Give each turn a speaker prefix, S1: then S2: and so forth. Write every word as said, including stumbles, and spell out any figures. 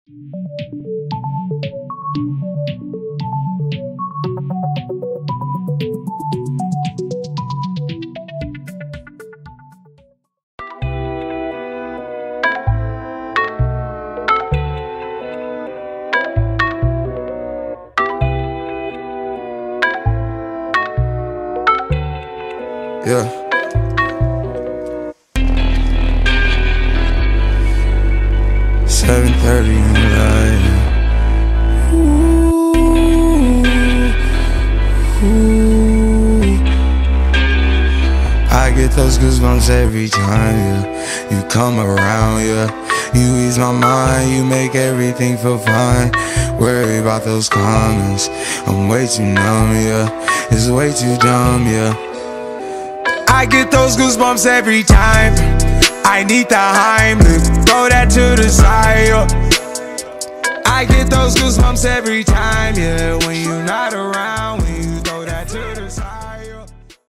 S1: Yeah. Seven thirty in the night. Ooh, ooh. I get those goosebumps every time, yeah. You come around, yeah. You ease my mind, you make everything feel fine. Worry about those comments, I'm way too numb, yeah. It's way too dumb, yeah. I get those goosebumps every time. I need the Heimlich, throw that to the side, yeah. I get those goosebumps every time, yeah. When